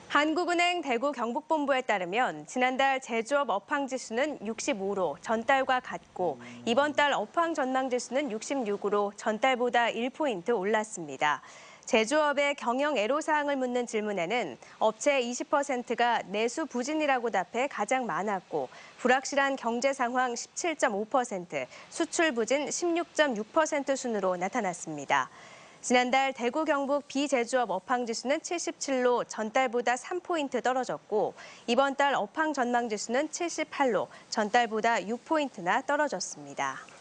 한국은행 대구 경북본부에 따르면 지난달 제조업 업황지수는 65로 전달과 같고 이번 달 업황 전망지수는 66으로 전달보다 1포인트 올랐습니다. 제조업의 경영 애로사항을 묻는 질문에는 업체 20%가 내수 부진이라고 답해 가장 많았고 불확실한 경제 상황 17.5%, 수출 부진 16.6% 순으로 나타났습니다. 지난달 대구 경북 비제조업 업황지수는 77로 전달보다 3포인트 떨어졌고 이번 달 업황 전망지수는 78로 전달보다 6포인트나 떨어졌습니다.